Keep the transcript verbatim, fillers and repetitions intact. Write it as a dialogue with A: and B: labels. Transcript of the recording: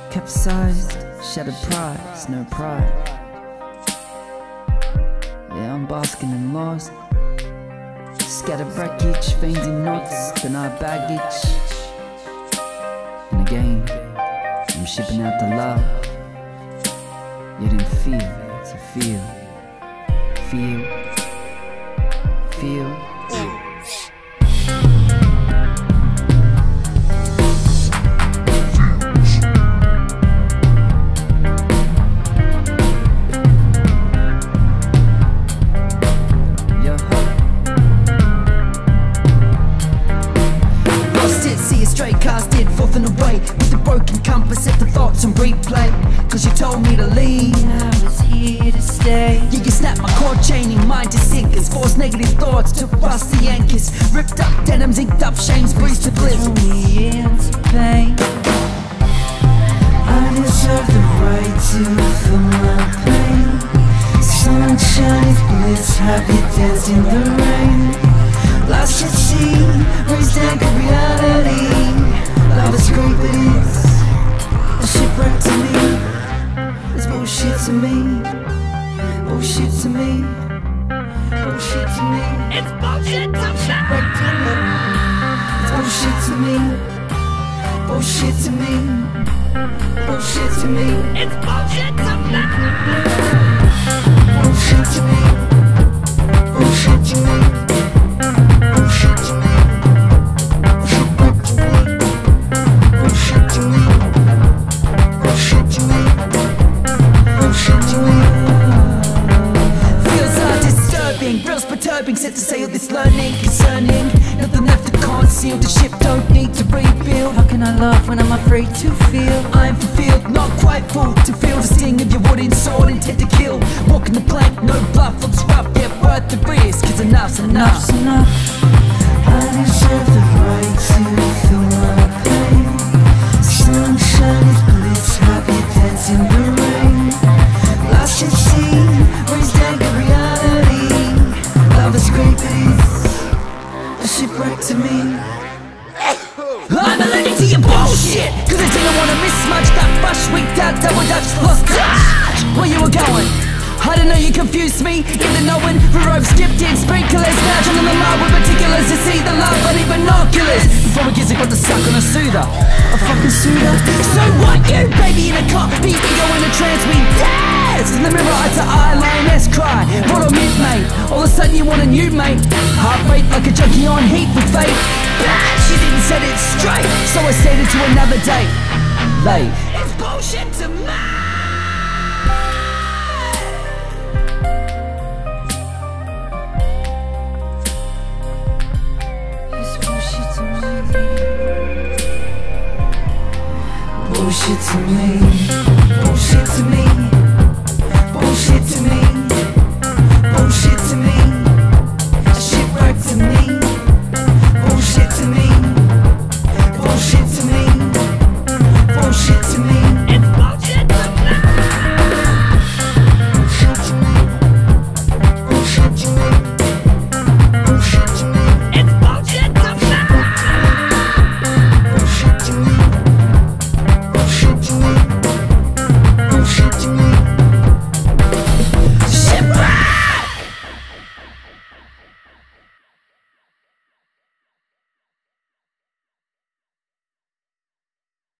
A: Capsized, shattered prize, no pride. Yeah, I'm basking in lost. Scattered wreckage, veins in knots, denied baggage. And again, I'm shipping out the love. Yet in fear to feel, feel, feel.
B: Casted forth and away with the broken compass, set the thoughts on replay. Cause you told me to leave,
A: I was here to stay.
B: Yeah, you snapped my cord chaining mind to sinkers, forced negative thoughts to rust the anchors. Ripped up denims, inked up shames, breezed to bliss.
A: Threw me into pain.
B: I deserve the right to feel my pain. Sunshine is bliss, have you danced in the rain? Lost at sea, raised anchor reality. Love is great, but it's a shipwreck to me. It's bullshit to me. Bullshit to me. Bullshit to me.
C: It's bullshit to me.
B: Shipwreck to me. It's bullshit to me. Bullshit to me. Bullshit to me.
C: It's bullshit to me.
B: Bullshit to me. Bullshit to me. Bullshit to me. Shipwreck to me. Bullshit to me. Bullshit to me. Bullshit to me. Feels are disturbing, reals perturbing. Set to say all this learning concerning nothing left to conceal. The ship don't need to rebuild.
A: How can I love when I'm afraid to feel?
B: I'm fulfilled, not quite full to feel the sting of your wooden sword, intent to kill. Walking the plank, no bluff, looks rough, yet worth the risk. Cause enough's enough.
A: Enough's enough.
B: I deserve the right to feel my pain. Sunshine is bliss, happy dance in the rain. Lost at sea, raised anchor reality. Love is great, but it's a shipwreck to me. I'm allergic to your bullshit, cause I didn't wanna mismatch that brush, winked out, double dutch, lost touch. Where you were going? I don't know, you confused me. Even knowing the rope skipped in sprinklers, now on the line with particulars to see the love, but even binoculars. Before we kiss, I got the suck on a soother, a fucking soother. So what, you baby in a cop, beat me, go in a trance, we dance. In the mirror, eye to eye, lioness cry. What on mid, mate? All of a sudden you want a new mate. Heart rate like a junkie on heat with fate. Bad, she didn't set it straight, so I stayed it to another date. Late. It's bullshit to me. Bullshit to me, bullshit to me.